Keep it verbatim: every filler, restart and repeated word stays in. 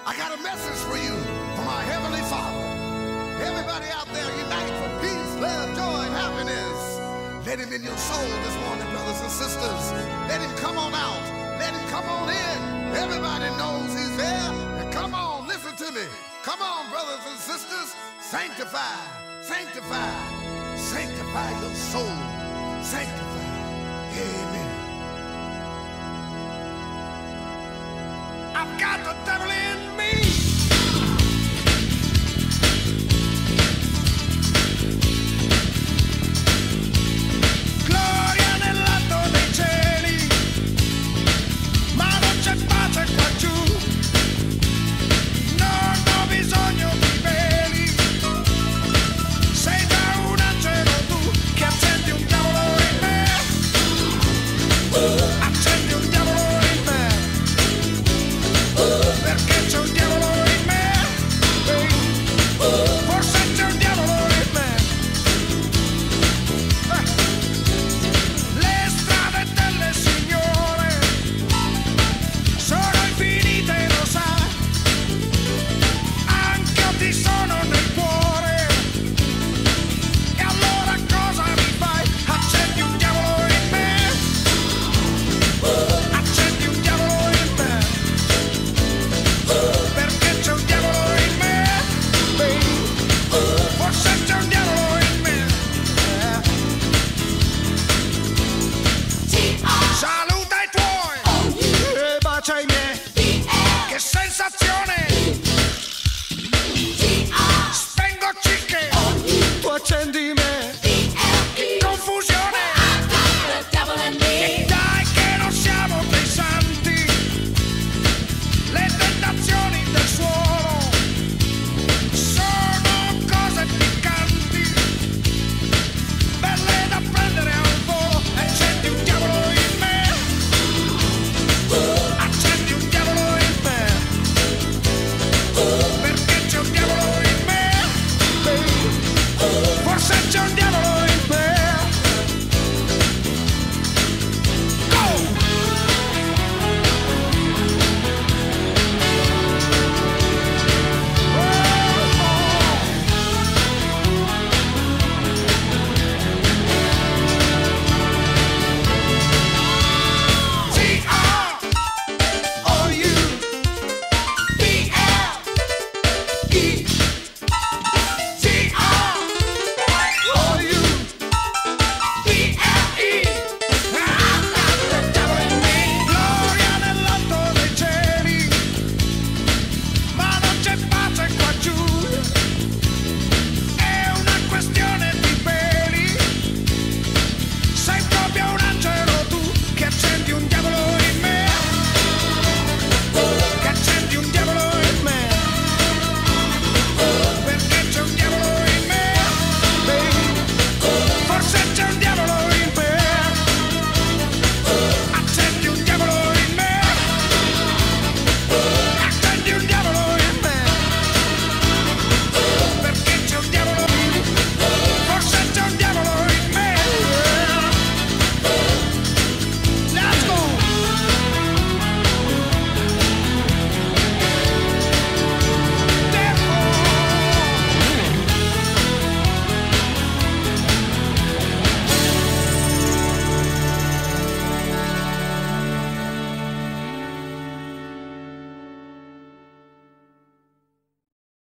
I got a message for you from our Heavenly Father. Everybody out there, unite for peace, love, joy, and happiness. Let him in your soul this morning, brothers and sisters. Let him come on out. Let him come on in. Everybody knows he's there. And come on, listen to me. Come on, brothers and sisters. Sanctify, sanctify, sanctify your soul. Sanctify. Amen. I've got the devil in me. Gloria nell'alto dei cieli, ma non c'è pace qua giù. Non ho bisogno di veli, sei già un angelo tu che accendi un diavolo in me. Accendi un diavolo in me, perché c'è un diavolo in me. Forse c'è un diavolo in me. Eh. Le strade delle signore sono infinite, lo sai. Anche io ti sono nel cuore. E allora cosa mi fai? Accendi un diavolo in me. Accendi un diavolo in me, perché c'è un diavolo in me. Forse c'è un diavolo in me. Saluta i tuoi e bacia i miei.